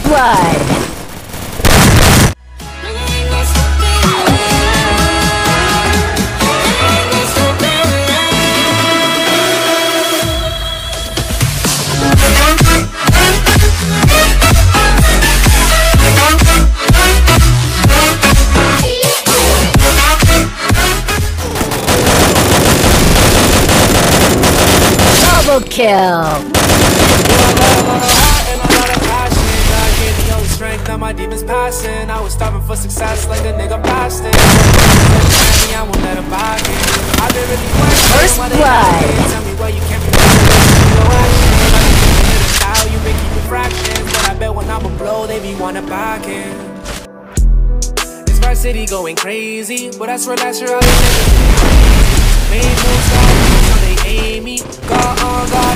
blood. Double kill. Now my demons passing. I was starving for success like a nigga fasting. I won't let him buy me. I've been really working. First blood. Tell me where you can't be no action. I be the style you been keeping fractions, but I bet when I'm a blow they be wanna back in. This Vice City going crazy, but I swear last year I was niggas made moves now they aim me. God on God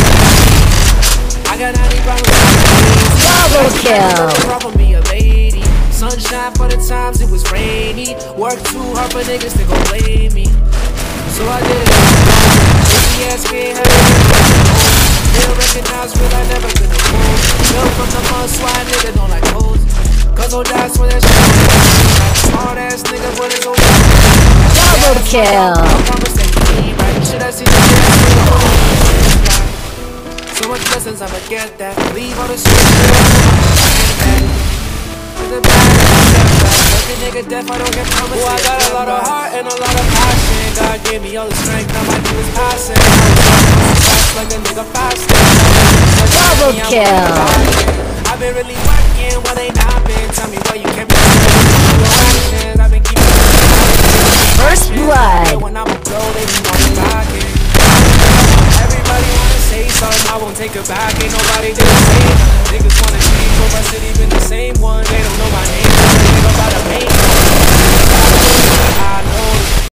I got 90 problems. Double kill. Me a lady. Sunshine for the times it was rainy. Work too hard for niggas to go blame me. So I did it. ATS can't have it. They don't recognize real, I never been a fool. Built from the mud, so I nigga don't like hoes. Cause old that's where that shit like smart ass nigga, but it's over. Double kill. Should I see the shit? So much lessons, I'ma get that. Leave all the shit. The nigga deaf, I don't get promises. Oh, I got a lot of heart and a lot of passion. God gave me all the strength, now my dude is passing. Fast like a nigga fasting. Double kill. I've been really working while they napping. Tell me why you can't be actions. I've been keeping First blood. when I'm a pro, they be wanting rocking. Everybody wanna say something, I won't take it back. Ain't nobody gonna say it. Niggas wanna change over city.